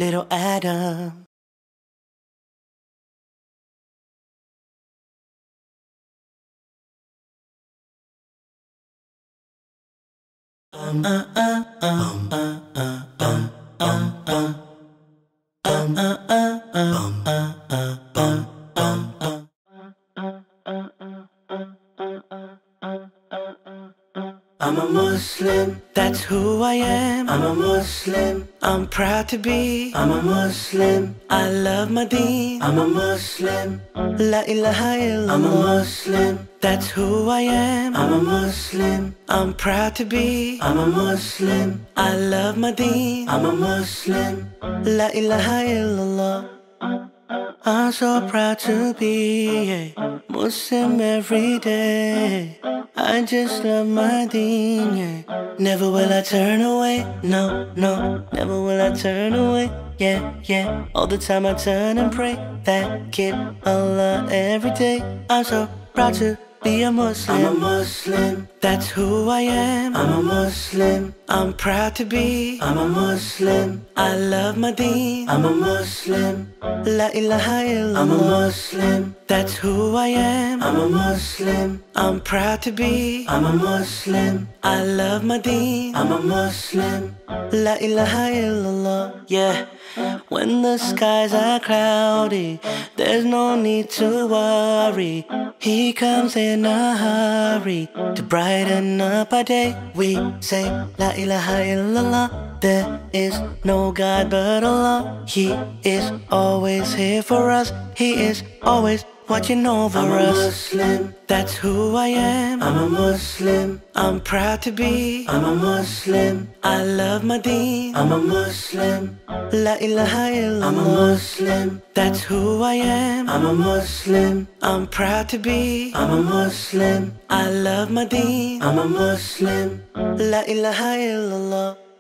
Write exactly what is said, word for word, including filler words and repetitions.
little Adam. Um, uh, uh, um, uh, uh, um, um, um, um, uh, uh, um, uh, uh, um, um, um. I'm a Muslim, that's who I am. I'm a Muslim, I'm proud to be. I'm a Muslim, I love my deen. I'm a Muslim, La ilaha illallah. I'm a Muslim, that's who I am. I'm a Muslim, I'm proud to be. I'm a Muslim, I love my deen. I'm a Muslim, La ilaha illallah. I'm so proud to be a Muslim every day. I just love my deen, yeah. Never will I turn away, no, no. Never will I turn away, yeah, yeah. All the time I turn and pray that kid Allah every day. I'm so proud to be a Muslim. I'm a Muslim, that's who I am. I'm a Muslim, I'm proud to be. I'm a Muslim, I love my deen. I'm a Muslim, La ilaha illallah. I'm a Muslim, that's who I am. I'm a Muslim, I'm proud to be. I'm a Muslim, I love my deen. I'm a Muslim, La ilaha illallah. Yeah, when the skies are cloudy, there's no need to worry. He comes in a hurry to brighten up our day. We say La ilaha illallah. There is no God but Allah. He is always here for us. He is always watching over us. I'm a Muslim, that's who I am. I'm a Muslim, I'm proud to be. I'm a Muslim, I love my deen. I'm a Muslim, La ilaha illallah. I'm a Muslim, that's who I am. I'm a Muslim, I'm proud to be. I'm a Muslim, I love my deen. I'm a Muslim, La ilaha illallah.